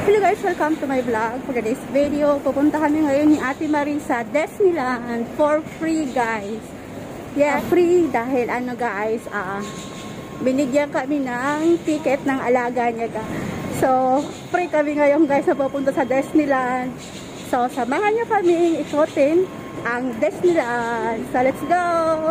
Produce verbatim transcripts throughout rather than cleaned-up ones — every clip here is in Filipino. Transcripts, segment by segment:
Hello guys, welcome to my vlog. For today's video, pupunta kami ngayon ni Ate Marie sa Disneyland for free guys. Yeah, free dahil ano guys, ah, uh, binigyan kami ng ticket ng alaga niya guys. So, free kami ngayon guys na pupunta sa Disneyland. So, samahan niyo kami ikotin ang Disneyland. So, let's go!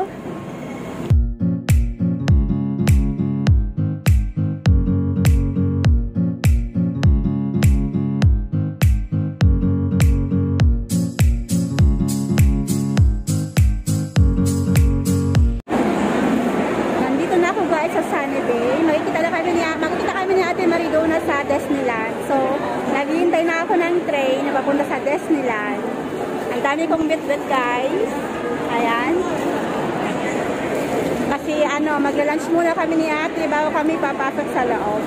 Sa Disneyland. So, naghihintay na ako ng train na papunta sa Disneyland. Ang dami kong bit-bit guys. Ayan. Kasi ano, magla-lunch muna kami ni ate bago kami papasok sa loob.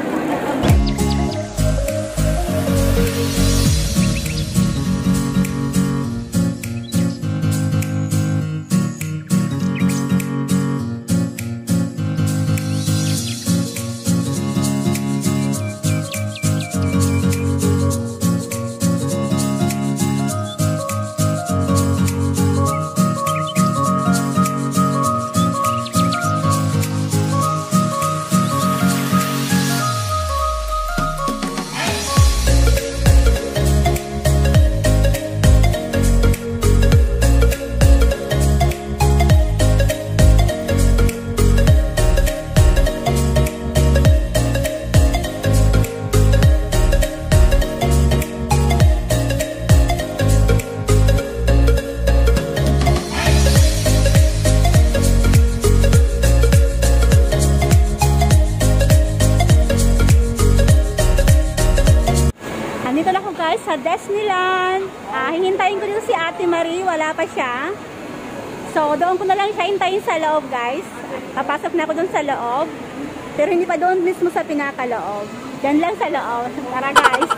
Sa Disneyland, ah, hihintayin ko dito si Ate Marie, wala pa siya. So, doon ko na lang siya hintayin sa loob, guys. Papasok na ako doon sa loob. Pero hindi pa doon mismo sa pinakaloob. Diyan lang sa loob. Tara, guys.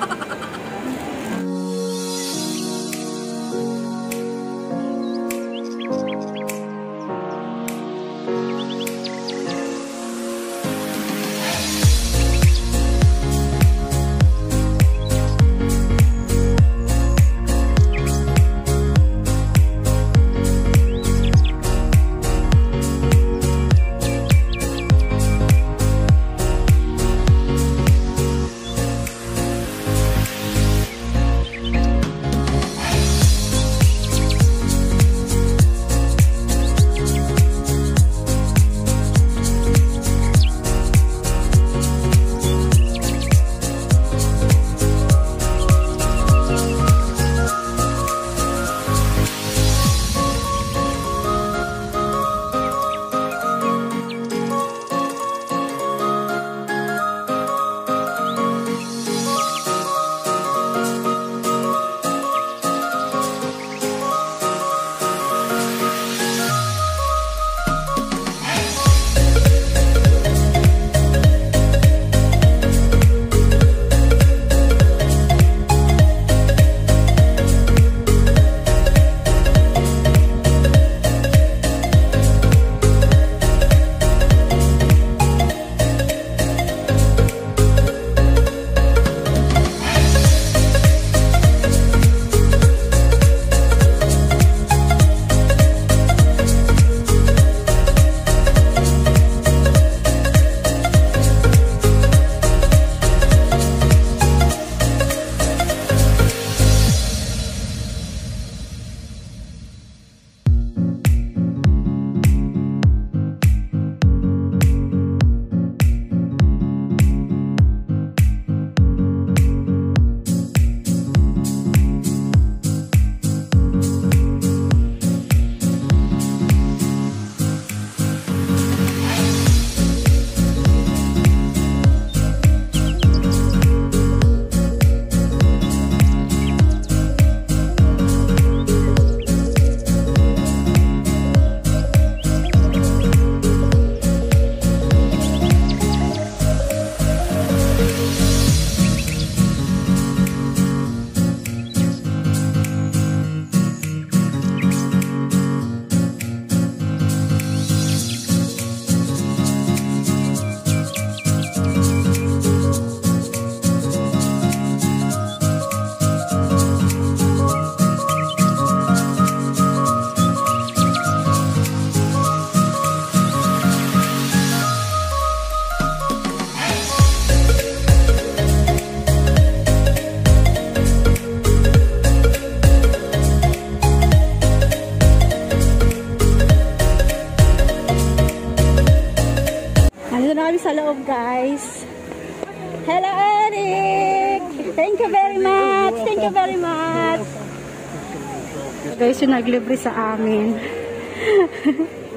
Nandun na kami sa loob, guys. Hello, Eric! Thank you very much! Thank you very much! Guys, yung naglibre sa amin.